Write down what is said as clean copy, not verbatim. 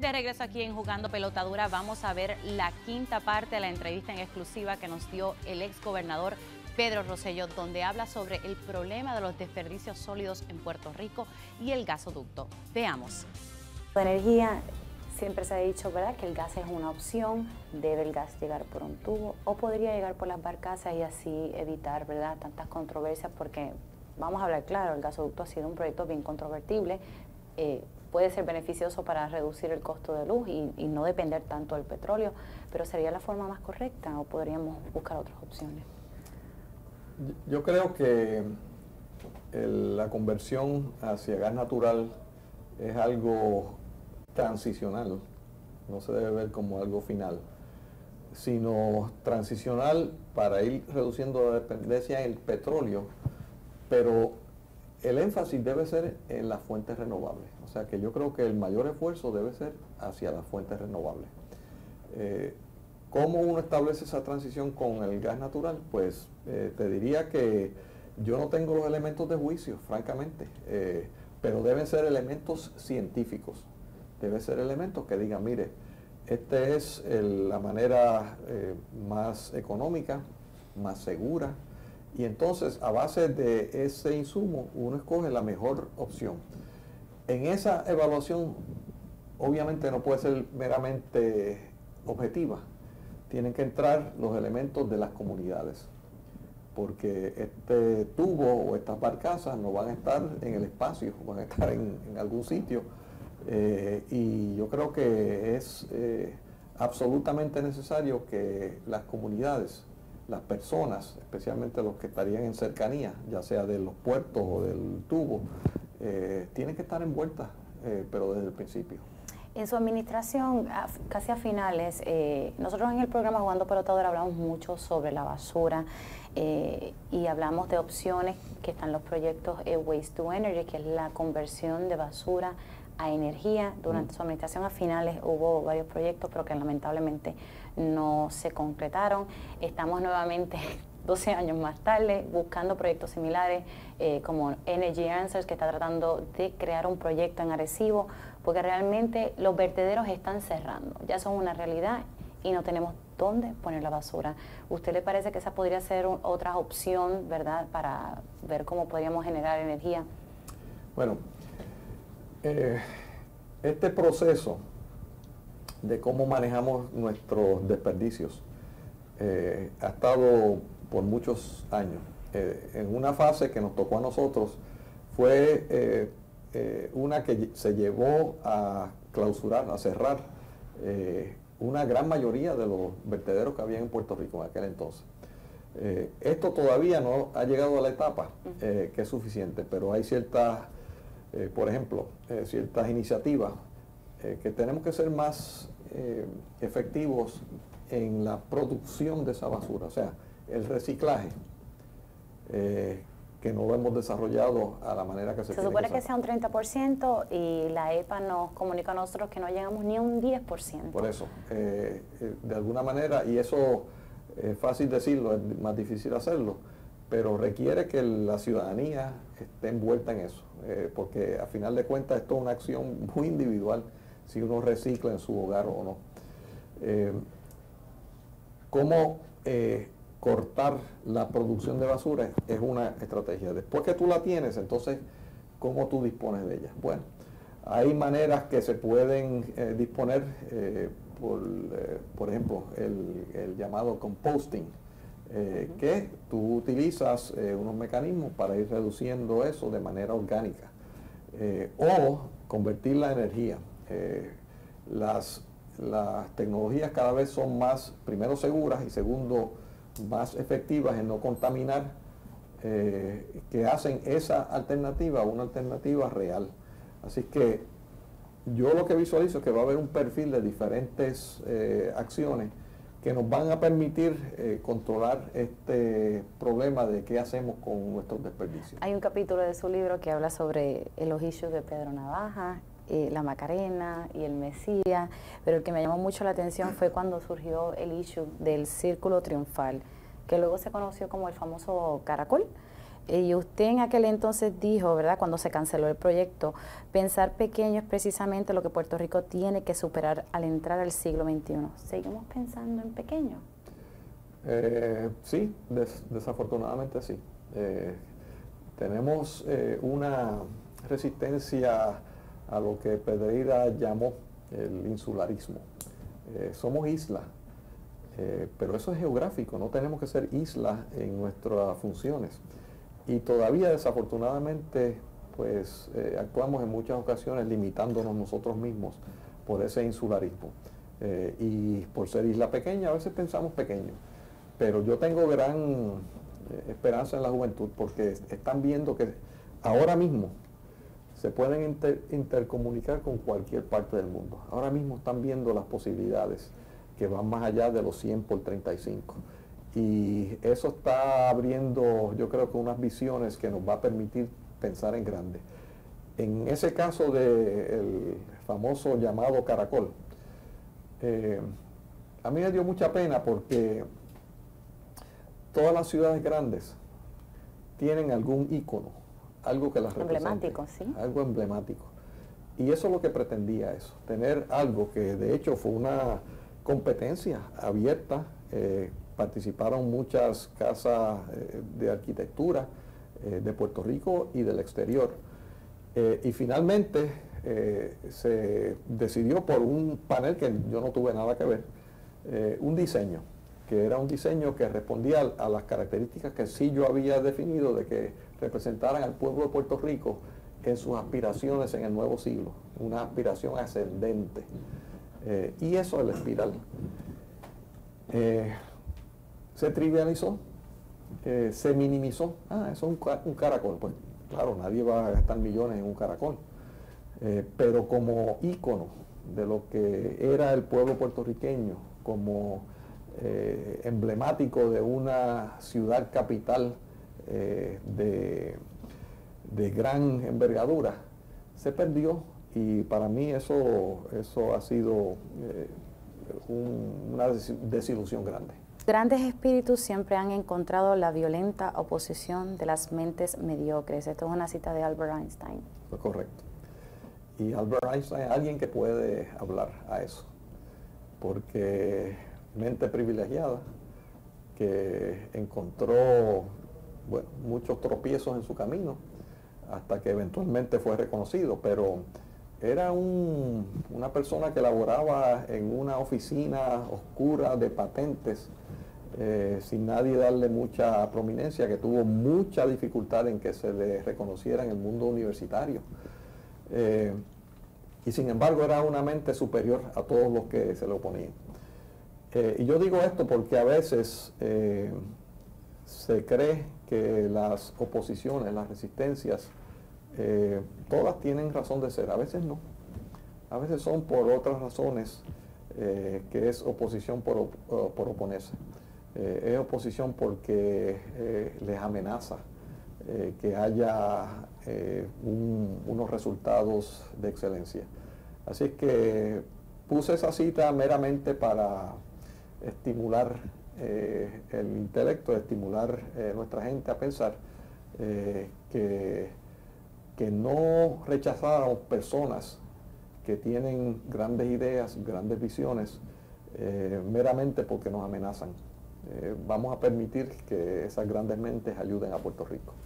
De regreso aquí en Jugando Pelotadura, vamos a ver la quinta parte de la entrevista en exclusiva que nos dio el ex gobernador Pedro Rosselló, donde habla sobre el problema de los desperdicios sólidos en Puerto Rico y el gasoducto. Veamos. La energía, siempre se ha dicho, ¿verdad?, que el gas es una opción, debe el gas llegar por un tubo o podría llegar por las barcazas y así evitar, ¿verdad?, tantas controversias, porque vamos a hablar claro, el gasoducto ha sido un proyecto bien controvertible, puede ser beneficioso para reducir el costo de luz y no depender tanto del petróleo, pero ¿sería la forma más correcta o podríamos buscar otras opciones? Yo creo que la conversión hacia gas natural es algo transicional, no se debe ver como algo final, sino transicional para ir reduciendo la dependencia en el petróleo, pero el énfasis debe ser en las fuentes renovables. O sea que yo creo que el mayor esfuerzo debe ser hacia las fuentes renovables. ¿Cómo uno establece esa transición con el gas natural? Pues te diría que yo no tengo los elementos de juicio, francamente, pero deben ser elementos científicos. Deben ser elementos que digan, mire, esta es la manera más económica, más segura, y entonces a base de ese insumo uno escoge la mejor opción. En esa evaluación obviamente no puede ser meramente objetiva, tienen que entrar los elementos de las comunidades, porque este tubo o estas barcazas no van a estar en el espacio, van a estar en algún sitio, y yo creo que es absolutamente necesario que las comunidades, las personas, especialmente los que estarían en cercanía, ya sea de los puertos o del tubo, tienen que estar envueltas, pero desde el principio. En su administración, casi a finales, nosotros en el programa Jugando Pelotadura hablamos mucho sobre la basura y hablamos de opciones que están los proyectos Waste to Energy, que es la conversión de basura a energía. Durante su administración a finales hubo varios proyectos, pero que lamentablemente no se concretaron. Estamos nuevamente 12 años más tarde buscando proyectos similares como Energy Answers, que está tratando de crear un proyecto en Arecibo, porque realmente los vertederos están cerrando, ya son una realidad y no tenemos dónde poner la basura. ¿Usted le parece que esa podría ser otra opción, verdad, para ver cómo podríamos generar energía? Bueno, este proceso de cómo manejamos nuestros desperdicios ha estado por muchos años. En una fase que nos tocó a nosotros fue una que se llevó a clausurar, a cerrar una gran mayoría de los vertederos que había en Puerto Rico en aquel entonces. Esto todavía no ha llegado a la etapa que es suficiente, pero hay ciertas, por ejemplo, ciertas iniciativas que tenemos que ser más efectivos en la producción de esa basura, o sea, el reciclaje, que no lo hemos desarrollado a la manera que se tiene. Se supone que sea un 30% y la EPA nos comunica a nosotros que no llegamos ni a un 10%. Por eso, de alguna manera, y eso es fácil decirlo, es más difícil hacerlo, pero requiere que la ciudadanía esté envuelta en eso, porque a final de cuentas esto es una acción muy individual, si uno recicla en su hogar o no. ¿Cómo cortar la producción de basura? Es una estrategia. Después que tú la tienes, entonces, ¿cómo tú dispones de ella? Bueno, hay maneras que se pueden disponer, por ejemplo, el llamado composting, que tú utilizas unos mecanismos para ir reduciendo eso de manera orgánica, o convertir la energía. Las tecnologías cada vez son más, primero, seguras y segundo, más efectivas en no contaminar, que hacen esa alternativa una alternativa real. Así que yo lo que visualizo es que va a haber un perfil de diferentes acciones que nos van a permitir controlar este problema de qué hacemos con nuestros desperdicios. Hay un capítulo de su libro que habla sobre los issues de Pedro Navaja, la Macarena y el Mesías, pero el que me llamó mucho la atención fue cuando surgió el issue del Círculo Triunfal, que luego se conoció como el famoso Caracol, Y usted en aquel entonces dijo, ¿verdad?, cuando se canceló el proyecto, pensar pequeño es precisamente lo que Puerto Rico tiene que superar al entrar al siglo XXI. ¿Seguimos pensando en pequeño? Sí, desafortunadamente sí. Tenemos una resistencia a lo que Pedreira llamó el insularismo. Somos islas, pero eso es geográfico, no tenemos que ser islas en nuestras funciones. Y todavía desafortunadamente pues actuamos en muchas ocasiones limitándonos nosotros mismos por ese insularismo. Y por ser isla pequeña a veces pensamos pequeño, pero yo tengo gran esperanza en la juventud porque están viendo que ahora mismo se pueden intercomunicar con cualquier parte del mundo. Ahora mismo están viendo las posibilidades que van más allá de los 100 por 35. Y eso está abriendo, yo creo que unas visiones que nos va a permitir pensar en grande. En ese caso del famoso llamado caracol, a mí me dio mucha pena porque todas las ciudades grandes tienen algún ícono, algo que las represente. Emblemático, sí. Algo emblemático. Y eso es lo que pretendía eso, tener algo que de hecho fue una competencia abierta. Participaron muchas casas de arquitectura de Puerto Rico y del exterior. Y finalmente se decidió por un panel que yo no tuve nada que ver, un diseño, que era un diseño que respondía a las características que sí yo había definido de que representaran al pueblo de Puerto Rico en sus aspiraciones en el nuevo siglo, una aspiración ascendente. Y eso es la espiral. Se trivializó, se minimizó. Eso es un caracol. Pues claro, nadie va a gastar millones en un caracol. Pero como ícono de lo que era el pueblo puertorriqueño, como emblemático de una ciudad capital de gran envergadura, se perdió. Y para mí eso ha sido una desilusión grande. Grandes espíritus siempre han encontrado la violenta oposición de las mentes mediocres. Esto es una cita de Albert Einstein. Correcto. Y Albert Einstein es alguien que puede hablar a eso, porque mente privilegiada, que encontró muchos tropiezos en su camino, hasta que eventualmente fue reconocido, pero era una persona que laboraba en una oficina oscura de patentes, sin nadie darle mucha prominencia, que tuvo mucha dificultad en que se le reconociera en el mundo universitario. Y sin embargo era una mente superior a todos los que se le oponían. Y yo digo esto porque a veces se cree que las oposiciones, las resistencias, todas tienen razón de ser, a veces no. A veces son por otras razones, que es oposición por oponerse. Es oposición porque les amenaza que haya unos resultados de excelencia. Así es que puse esa cita meramente para estimular el intelecto, estimular nuestra gente a pensar que no rechazáramos personas que tienen grandes ideas, grandes visiones, meramente porque nos amenazan. Vamos a permitir que esas grandes mentes ayuden a Puerto Rico.